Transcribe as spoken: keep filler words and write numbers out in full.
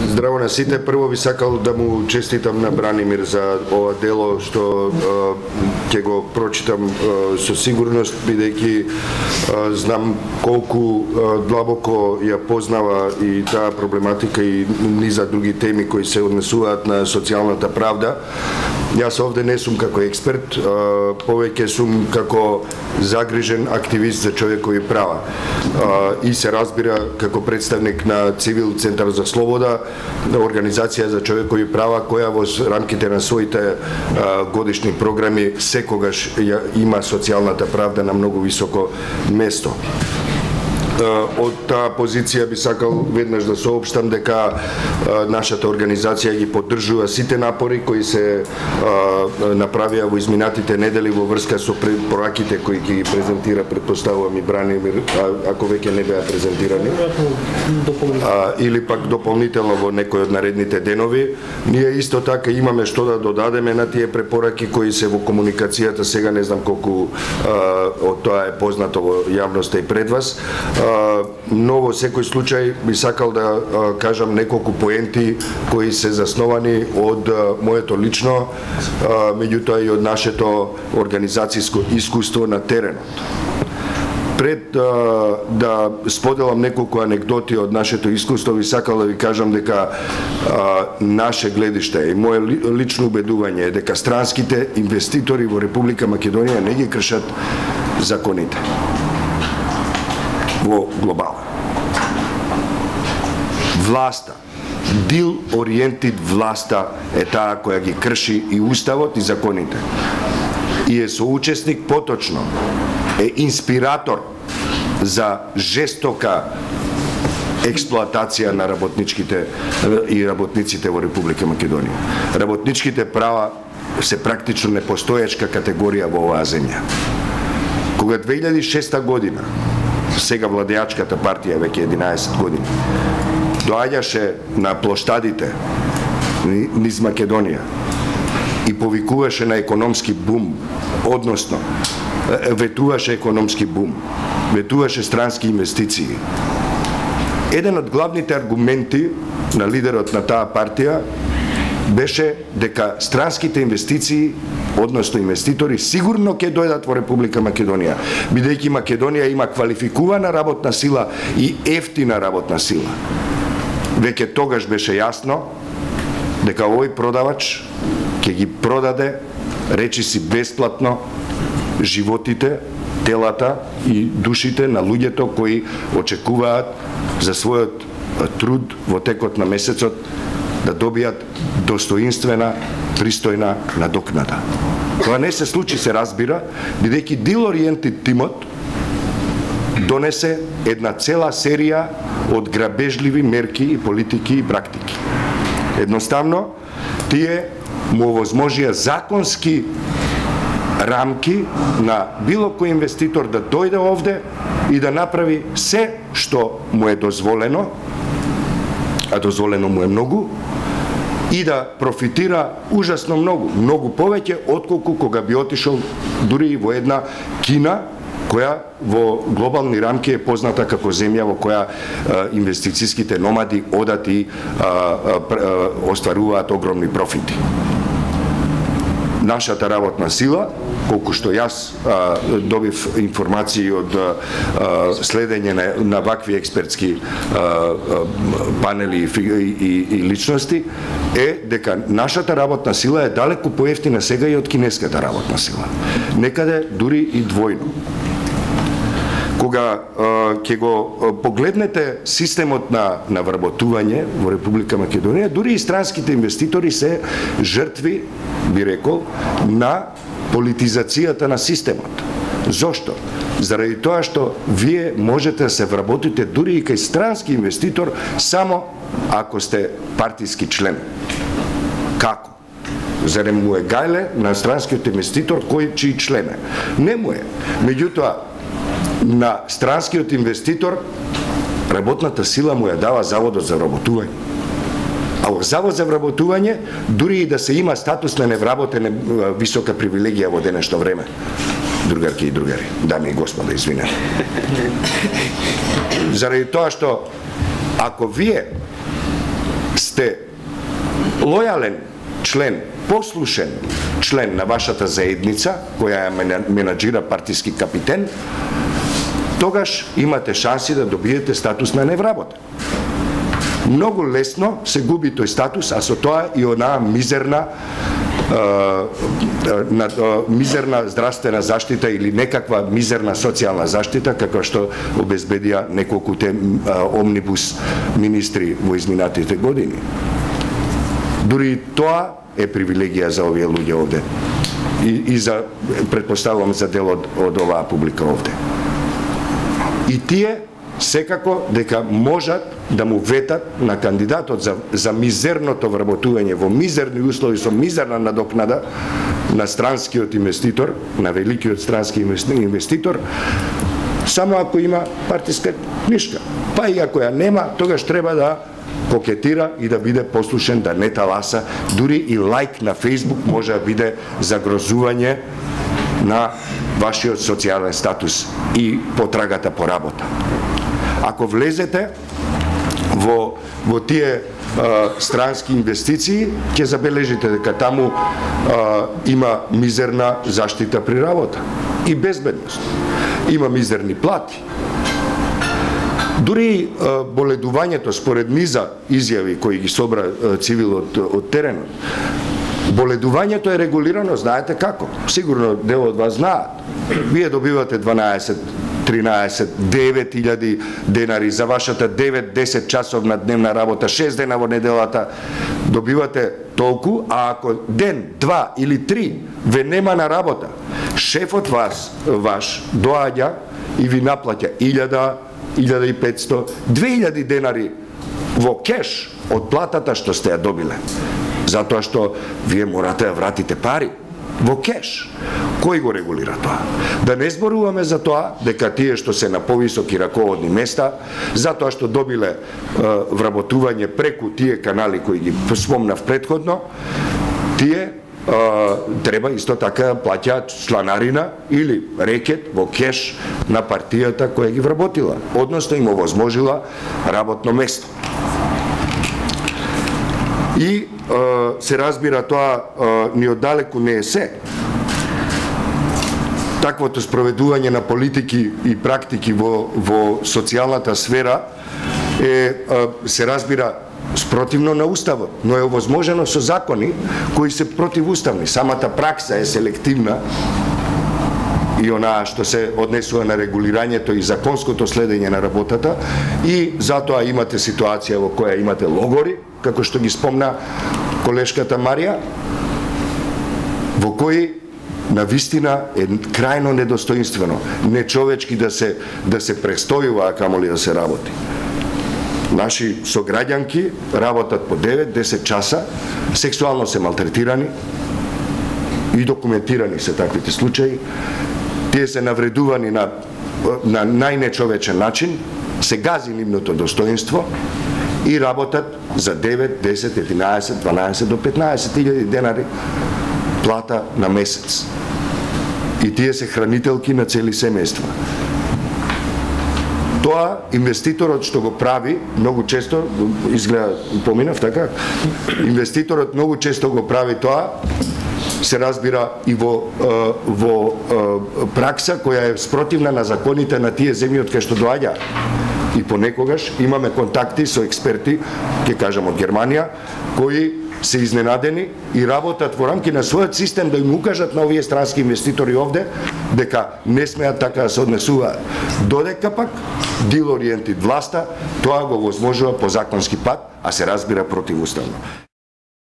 Здраво на сите. Прво би сакал да му честитам на Бранимир за ова дело што ќе го прочитам со сигурност, бидејќи знам колку длабоко ја познава и таа проблематика и низа други теми кои се однесуваат на социјалната правда. Јас овде не сум како експерт, повеќе сум како загрижен активист за човекови права и се разбира како представник на Цивил Центар за слобода, организација за човекови права која во рамките на своите годишни програми секогаш има социјалната правда на многу високо место. Од таа позиција би сакал веднаш да соопштам дека нашата организација ги поддржува сите напори кои се направија во изминатите недели во врска со препораките кои ги презентира, предпоставувам, и Бранимир, ако веќе не беа презентирани, или пак дополнително во некој од наредните денови. Ние исто така имаме што да додадеме на тие препораки кои се во комуникацијата, сега не знам колку од тоа е познато во јавноста и пред вас. Но во секој случај би сакал да кажам неколку поенти кои се засновани од моето лично, меѓутоа и од нашето организацијско искуство на теренот. Пред да споделам неколку анегдоти од нашето искуство, би сакал да ви кажам дека наше гледиште и мое лично убедување е дека странските инвеститори во Република Македонија не ги кршат законите во глобала. Власта, дил ориентит власта е таа која ги крши и уставот и законите. И е соучесник, поточно е инспиратор за жестока експлоатација на работничките и работниците во Република Македонија. Работничките права се практично непостоечка категорија во оваа земја. Кога две илјади и шеста година, сега владеачката партија веќе единаесет години, доаѓаше на плоштадите низ Македонија и повикуваше на економски бум, односно ветуваше економски бум, ветуваше странски инвестиции. Еден од главните аргументи на лидерот на таа партија беше дека странските инвестиции, односно инвеститори, сигурно ќе дојдат во Република Македонија, бидејќи Македонија има квалификувана работна сила и ефтина работна сила. Веќе тогаш беше јасно дека овој продавач ќе ги продаде, речиси бесплатно, животите, телата и душите на луѓето кои очекуваат за својот труд во текот на месецот да добијат достоинствена, пристојна надокнада. Тоа не се случи, се разбира, бидејќи дил ориентит тимот донесе една цела серија од грабежливи мерки и политики и практики. Едноставно, тие му овозможија законски рамки на било кој инвеститор да дојде овде и да направи се што му е дозволено, а дозволено му е многу, и да профитира ужасно многу, многу повеќе отколку кога би отишол дури и во една Кина, која во глобални рамки е позната како земја во која инвестицијските номади одат и остваруваат огромни профити. Нашата работна сила, колку што јас а, добив информации од а, следење на, на вакви експертски а, а, панели и, и, и личности, е дека нашата работна сила е далеку поевтина сега и од кинеската работна сила. Некаде дури и двојно. Кога ќе го погледнете системот на, на вработување во Република Македонија, дури и странските инвеститори се жртви, би рекол, на политизацијата на системот. Зошто? Заради тоа што вие можете да се вработите дури и кај странски инвеститор само ако сте партиски член. Како? Зарем му е гајле на странскиот инвеститор кој чиј член е? Не му е. Меѓутоа, на странскиот инвеститор работната сила му ја дава Заводот за вработување. А во Завод за вработување, дури и да се има статус на невработен, висока привилегија во денешно време. Другарки и другари, дами и господа, извинете. Заради тоа што ако вие сте лојален член, послушен член на вашата заедница, која ја менаџира партиски капитен, тогаш имате шанси да добиете статус на невработен. Многу лесно се губи тој статус, а со тоа и онаа мизерна на мизерна здравствена заштита или некаква мизерна социјална заштита, каква што обезбедија неколкуте омнибус министри во изминатите години. Дури тоа е привилегија за овие луѓе овде. И, и за, предпоставувам, за дел од, од оваа публика овде. И тие секако дека можат да му ветат на кандидатот за, за мизерното вработување во мизерни услови со мизерна надокнада на странскиот инвеститор, на великиот странски инвеститор, само ако има партиска книшка. Па и ако ја нема, тогаш треба да кокетира и да биде послушен, да не таласа. Дури и лайк на Фейсбук може да биде загрозување на вашиот социјален статус и потрагата по работа. Ако влезете во, во тие а, странски инвестиции, ќе забележите дека таму а, има мизерна заштита при работа и безбедност. Има мизерни плати. Дури а, боледувањето според низа изјави кои ги собра а, цивилот од теренот, боледувањето е регулирано, знаете како? Сигурно дел од вас знаат. Вие добивате дванаесет, тринаесет, девет илјади денари за вашата девет-десет часовна дневна работа, шест дена во неделата, добивате толку, а ако ден, два или три ве нема на работа, шефот вас, ваш доаѓа и ви наплаќа илјада, илјада и петсто, две илјади денари во кеш од платата што сте ја добиле. Затоа што вие морате да вратите пари во кеш. Кој го регулира тоа? Да не зборуваме за тоа дека тие што се на повисоки раководни места, затоа што добиле е, вработување преку тие канали кои ги спомнав претходно, тие е, треба исто така плаќаат чланарина или рекет во кеш на партијата која ги вработила, односно им овозможила работно место. И се разбира тоа ни оддалеку не е се. Таквото спроведување на политики и практики во, во социјалната сфера е, се разбира спротивно на Уставот, но е овозможено со закони кои се противуставни. Самата пракса е селективна и онаа што се однесува на регулирањето и законското следење на работата, и затоа имате ситуација во која имате логори, како што ги спомна колешката Марија, во кои на вистина е крајно недостоинствено, нечовечки да се да се престојува, а камоли да се работи. Наши сограѓанки работат по девет-десет часа, сексуално се малтретирани и документирани се таквите случаи. Тие се навредувани на, на најнечовечен начин, се гази нивното достоинство и работат за девет, десет, единаесет, дванаесет до петнаесет илјади денари плата на месец. И тие се хранителки на цели семејства. Тоа инвеститорот што го прави, многу често, изгледа, поминав така, инвеститорот многу често го прави тоа, се разбира и во, во пракса која е спротивна на законите на тие земји од кај што доаѓа. И понекогаш имаме контакти со експерти, ќе кажам од Германија, кои се изненадени и работат во рамки на својот систем да им укажат на овие странски инвеститори овде дека не смеат така да се однесуваат. Додека пак дил ориентит власта тоа го возможува по законски пат, а се разбира противуставно.